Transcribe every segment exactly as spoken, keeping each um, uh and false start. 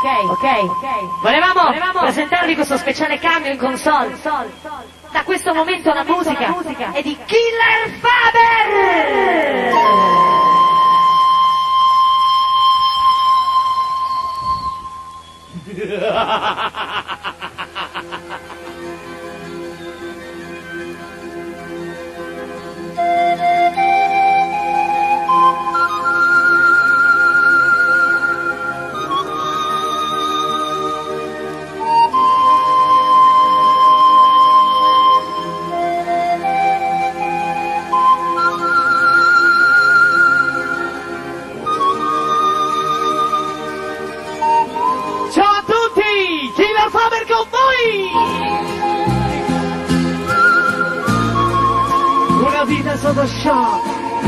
ok. Volevamo, Volevamo presentarvi questo speciale cambio in console. Da questo momento la musica è di Killer Faber! Una vita sotto shock.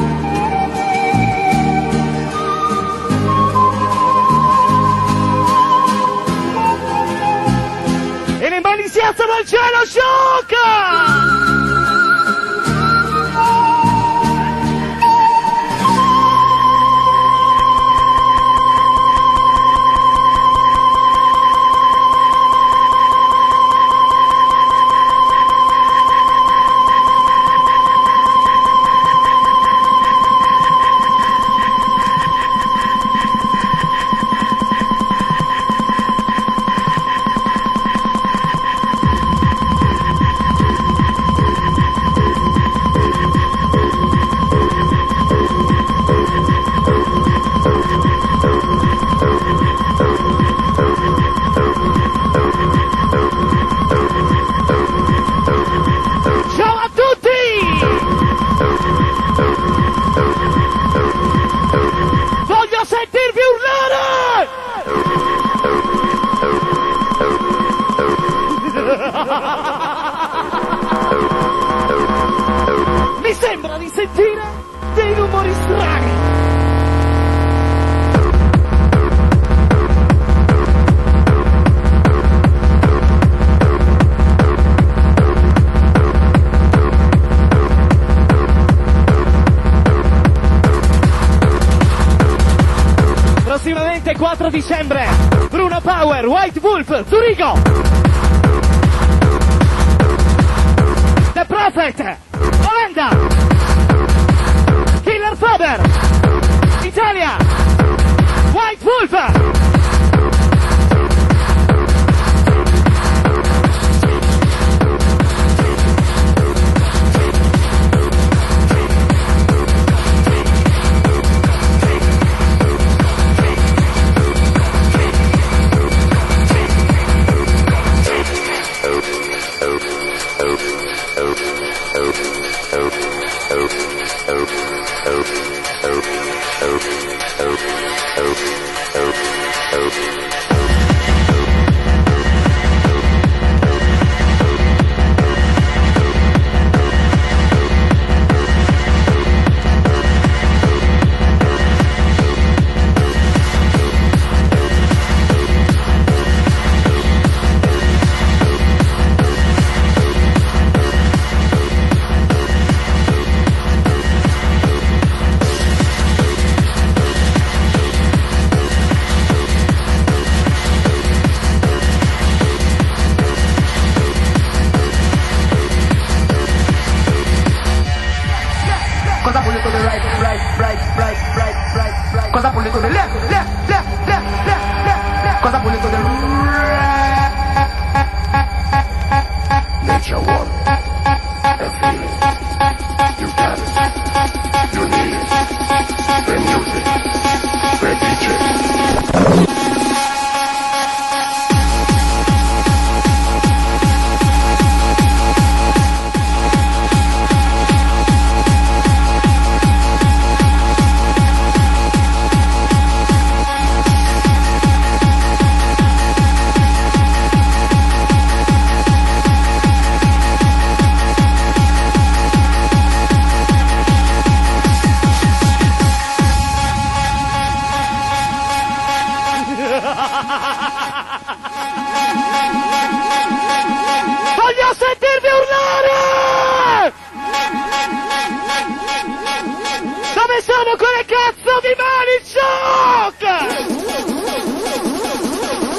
E le mani si alzano al cielo, shock! Mi sembra di sentire dei rumori strani. Prossimamente quattro dicembre, Bruno Power, White Wolf, Zurigo, The Prophet, Olanda, Killer Faber, Italia, White Wolf. Cosa pulito del right, right, right, right, right, right, right. Cosa pulito del left, left, left, left, left, left, left. Cosa pulito del right. Nature one and feel it. You got it. You need it. The music. The D J. Voglio sentirvi urlare! Dove sono quelle cazzo di mani, shock?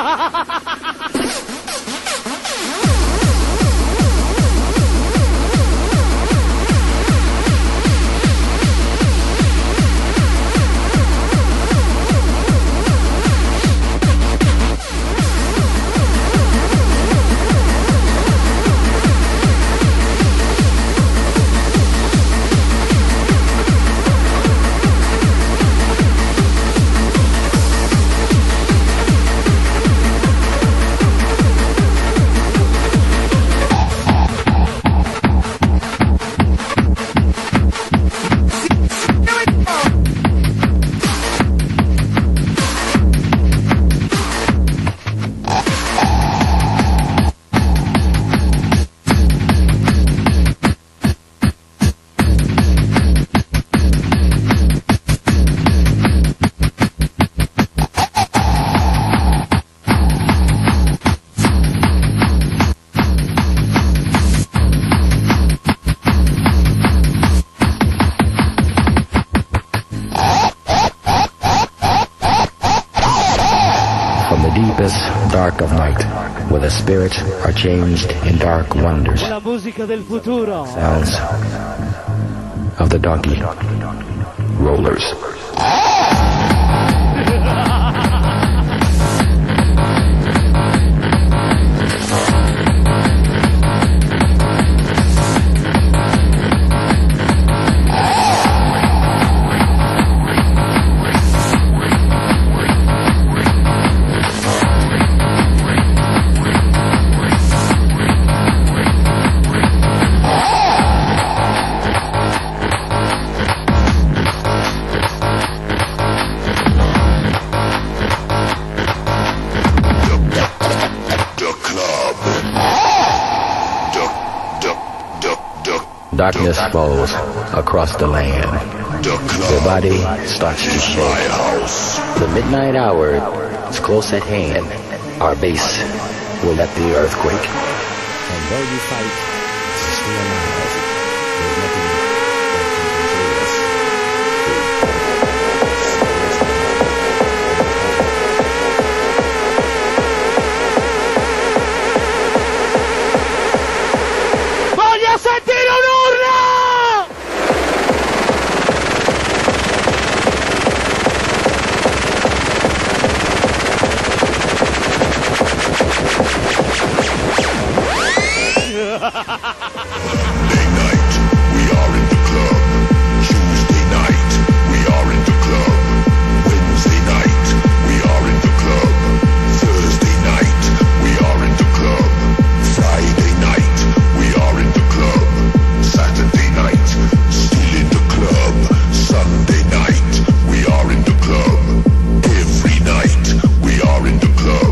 Dark of night, where the spirits are changed in dark wonders. La musica del futuro. Sounds of the donkey rollers. Darkness falls across the land. Your body starts to shake. The midnight hour is close at hand. Our base will let the earthquake. And though you fight to stay alive, there's nothing that can control us. Voglio sentire un urlo! Monday night, we are in the club. Tuesday night, we are in the club. Wednesday night, we are in the club. Thursday night, we are in the club. Friday night, we are in the club. Saturday night, still in the club. Sunday night, we are in the club. Every night, we are in the club.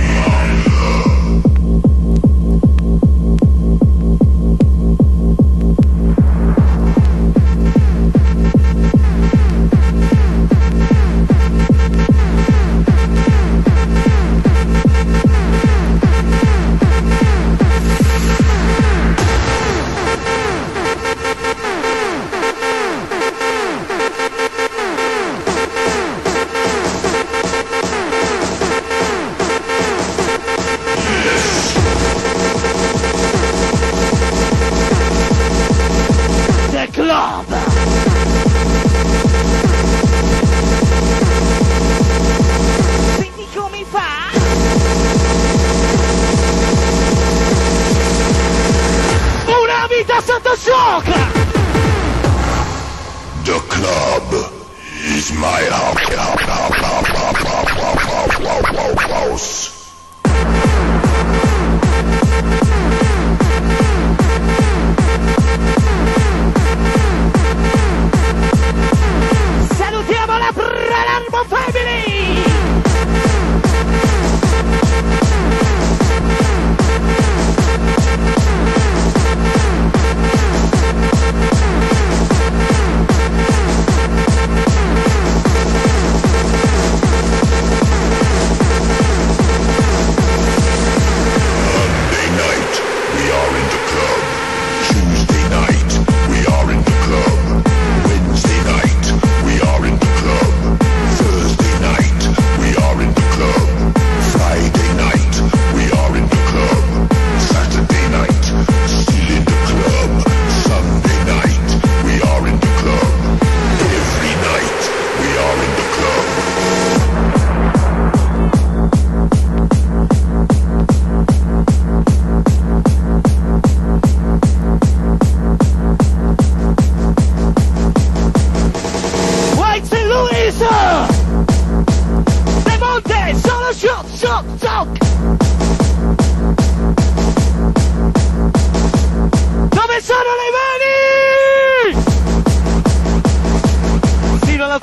The club is my house. Salutiamo la Palermo Family!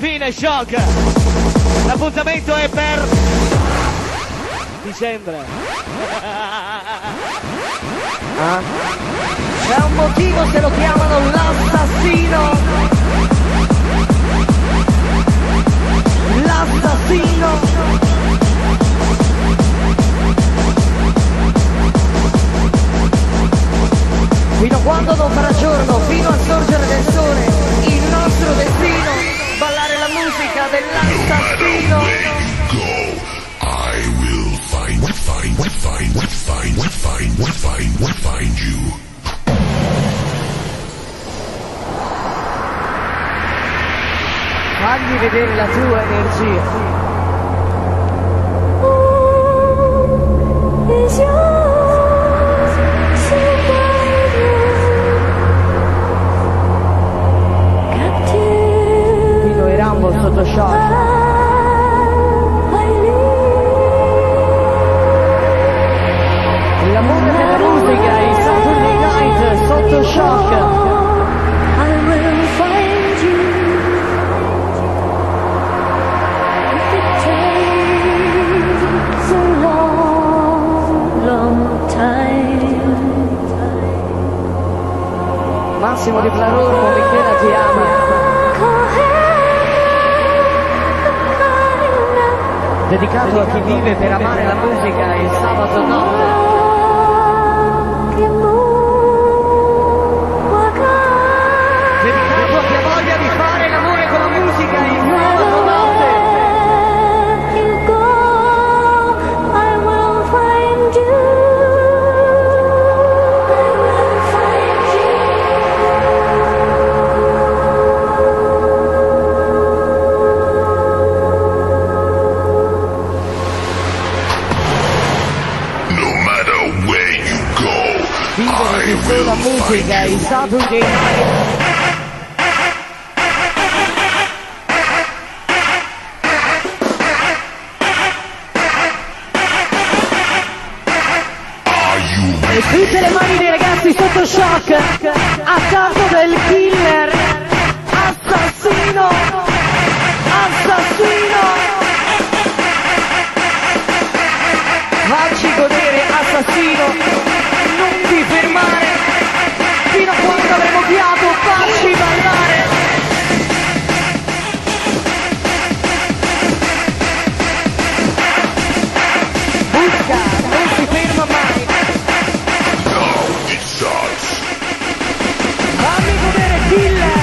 fine, shock. L'appuntamento è per dicembre. Ah? C'è un motivo se lo chiamano l'assassino. L'assassino. Fino a quando non farà giorno, fino al sorgere del sole, il nostro destino, ballare la musica dell'assassino. I will find, find, find, find, find, find, find you. Fagli vedere la tua energia. Pino e Rambo sotto shock. L'amore della musica, il Saturday Night sotto shock. Massimo di Clarormo, Michela ti ama. Dedicato a chi vive per amare la musica il sabato notte. Dedicato a chi ha voglia di fare l'amore con la musica il sabato notte. Vivere la musica, il Saturday Night. E tutte le mani dei ragazzi sotto shock, a capo del killer, assassino, assassino. Facci godere, assassino. Non ti fermare, fino a quando avremo fiato, facci ballare. Busca, non si ferma mai. Fammi godere, killer.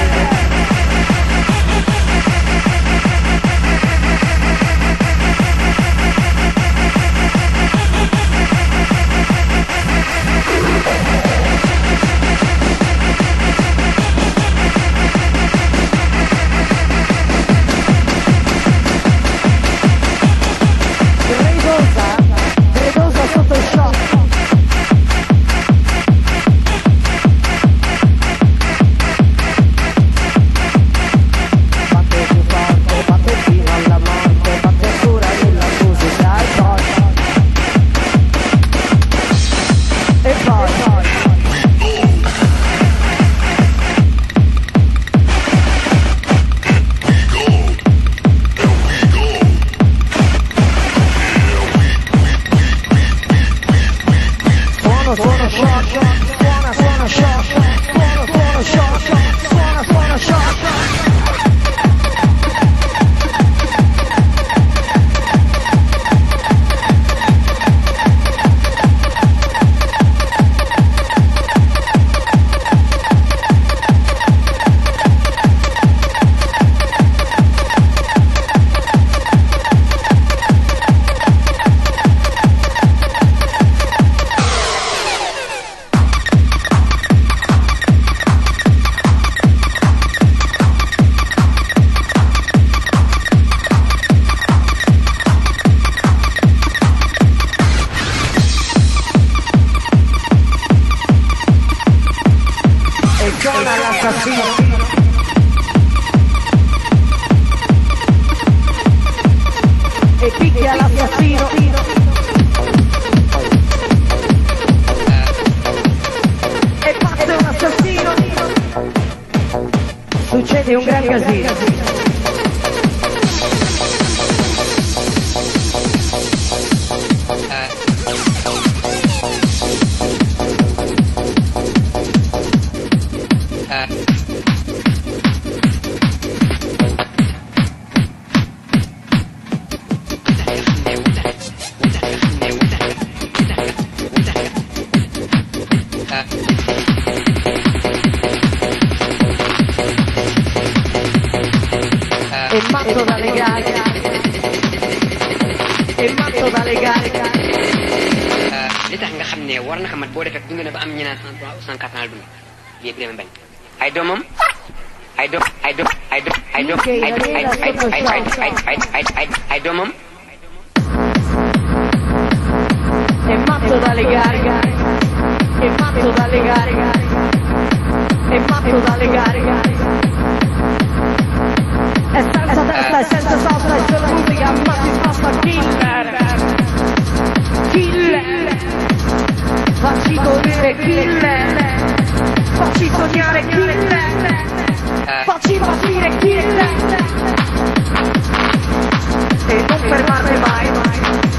E picchia l'assassino. E parte un assassino. Succede un gran casino. matto dalle gare, è matto dalle gare. li tax nga xam ne war na xamat boo defee dund na ba am ñeneen cent trois ou cent quatre ans dund lii yëpp dama bañ ay doomam ay doom ay doom ay doom ay doom ay ay ay ay ay ay doomam è matto dalle gare, è matto dalle gare, è matto dalle gare. È senza testa, è senza sosta, è solo musica, ma si sposta killer, killer. Facci correre killer, facci sognare killer, facci impazzire killer. E non fermarmi mai, mai.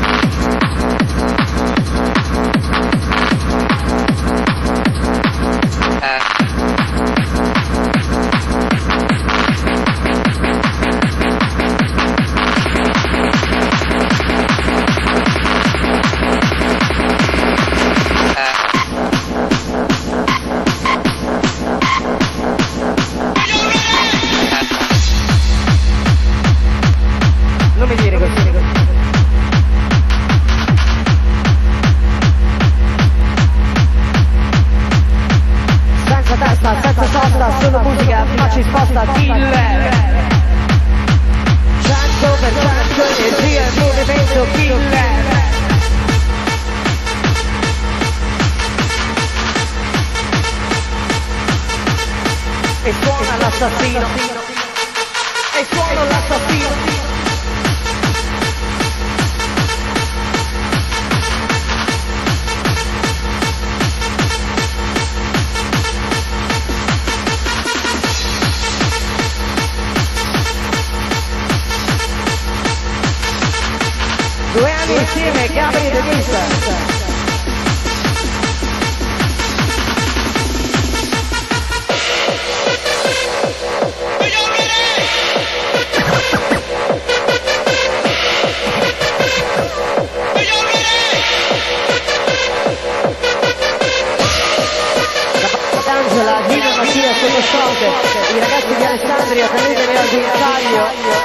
I ragazzi di Alessandria, teneteli al guinzaglio.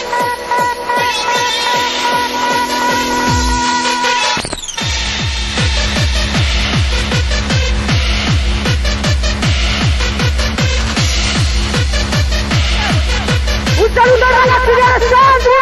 Un saluto ai ragazzi di Alessandria!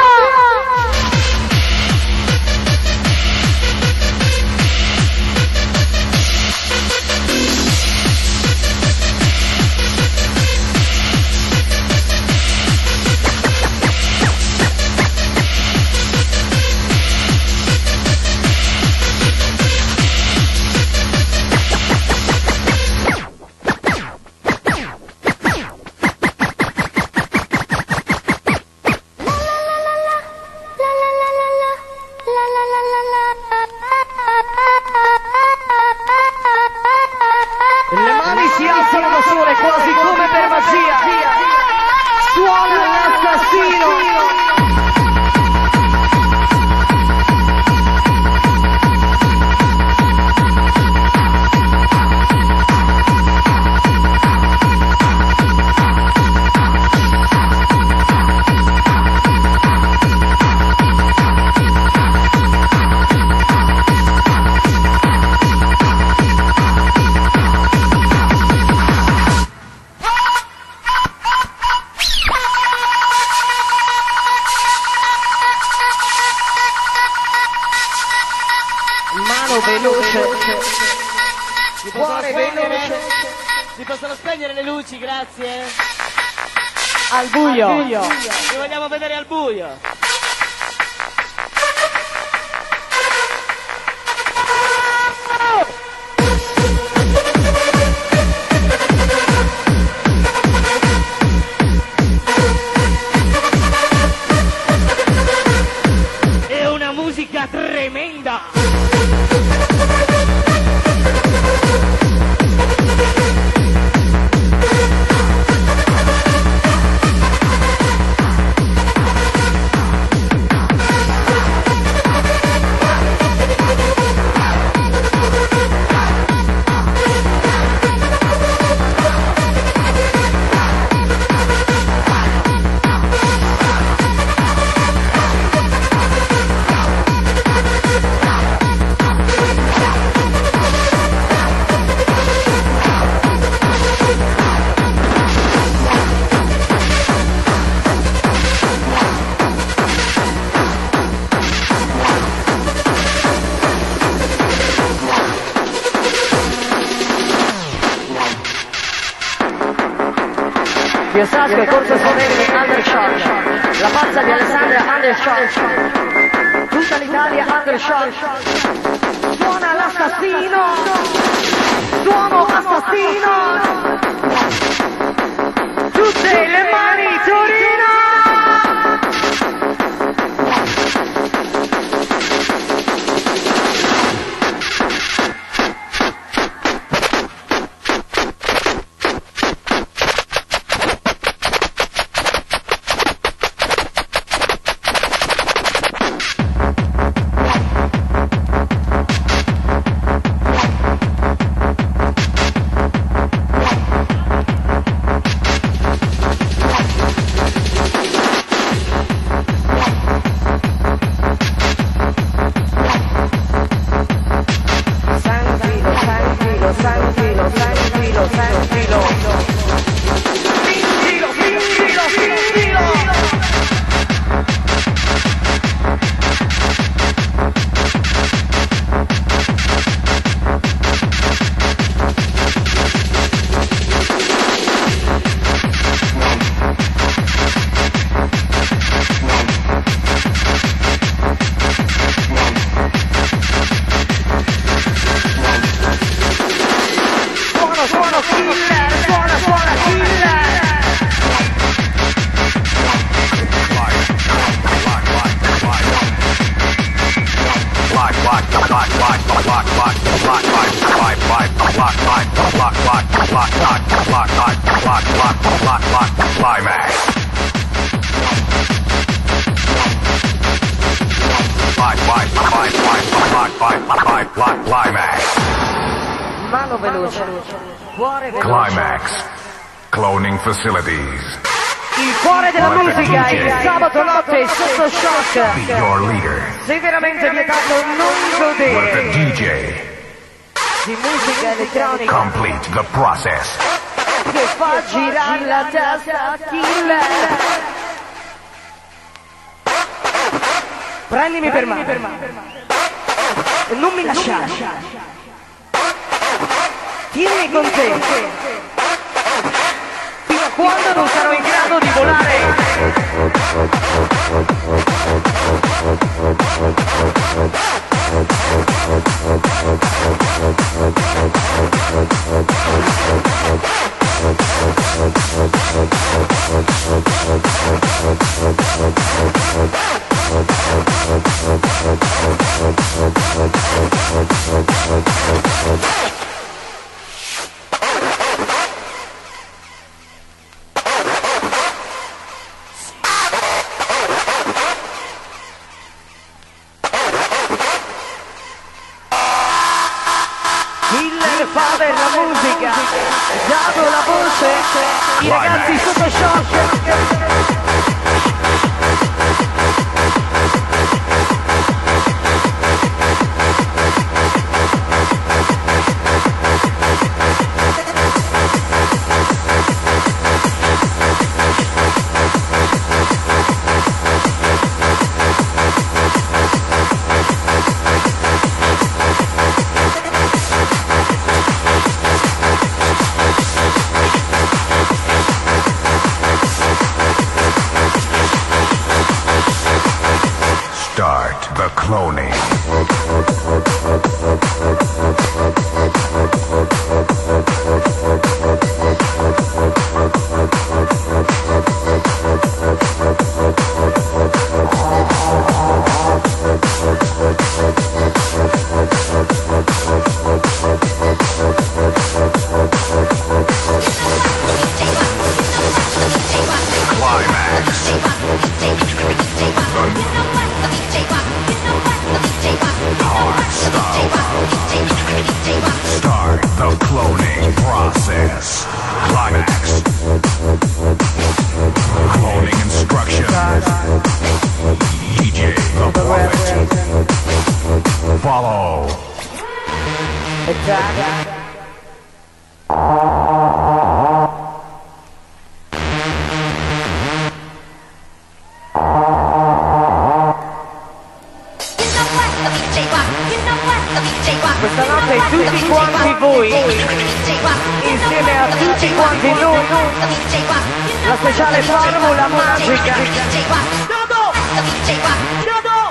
Al buio. Al buio. Ci vogliamo vedere al buio. È una musica tremenda. Piosasco e Corso Soverini Undershot, la pazza di Alessandria Undershot, tutta l'Italia Undershot, suona l'assassino, suono assassino, tutte le mani Torino! Mano veloce, cuore veloce. Climax. Cloning facilities. Il cuore della Let the musica, D J il sabato notte sotto Be shock. your leader. Severamente vietato non Let the godere D J di musica elettronica complete the process. che fa girare la testa killer. Prendimi per mano e non mi lasciare. Tienimi con te fino a quando non sarò in grado di volare. Killer fa per la musica, dato la voce, i ragazzi sotto shock. Start the cloning. Start the cloning process. Climax. Cloning instructions. D J the Poet. Follow. You know what? Questa notte tutti quanti voi, insieme a tutti quanti noi, la speciale formula magica. Dado! Dado!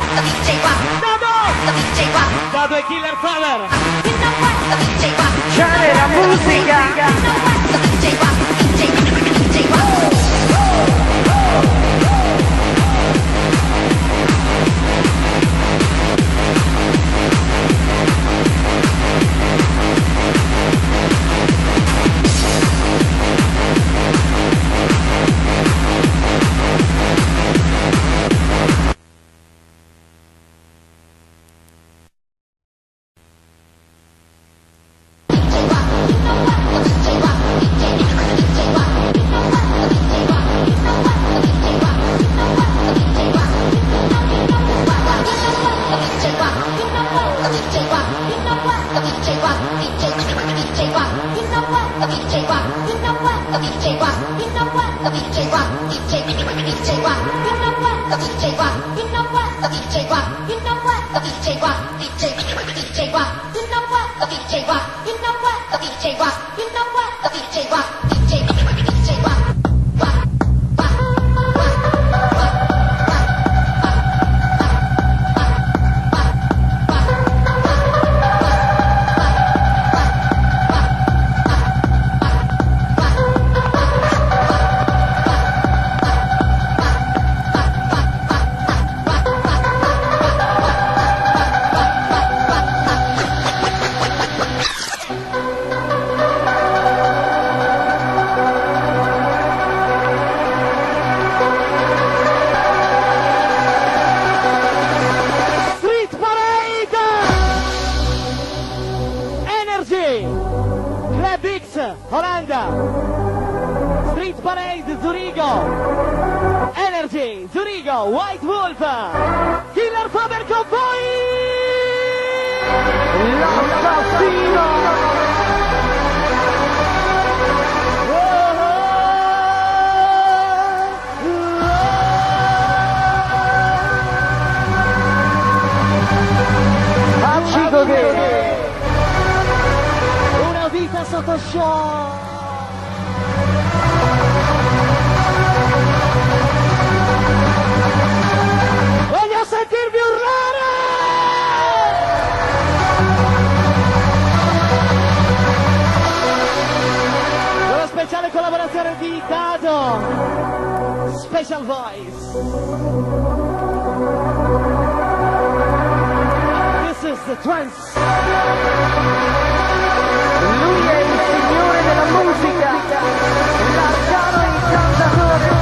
Dado! Dado e Killer Power! C'è la musica! Una vita sotto show. Voglio sentirvi urlare. Una speciale collaborazione di Dado, Special Voice. The trance. Lui è il signore della musica, l'arcano incantatore.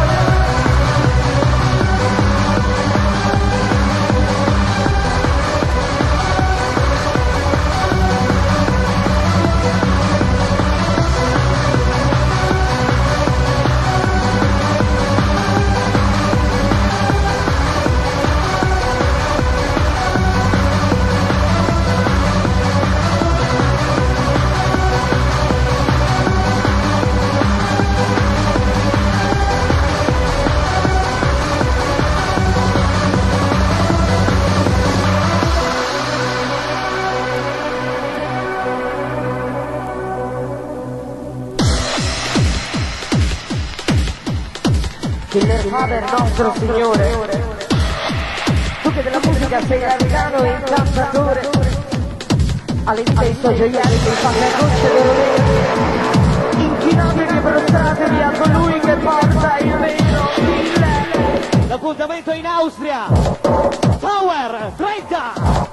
Killer Father, nostro Signore, tu che della musica sei arcano e incantatore, all'intento gioielli che fate gocce d'oro, inchinatevi e prostratevi a colui che porta il vero Killer. L'appuntamento in Austria, Tower trenta,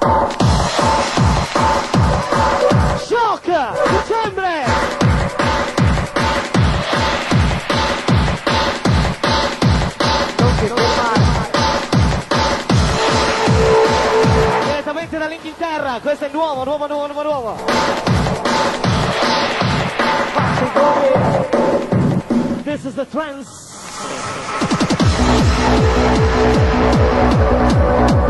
Shock, dicembre. Direttamente dall'Inghilterra, questo è nuovo, nuovo, nuovo, nuovo, nuovo. This is the trance.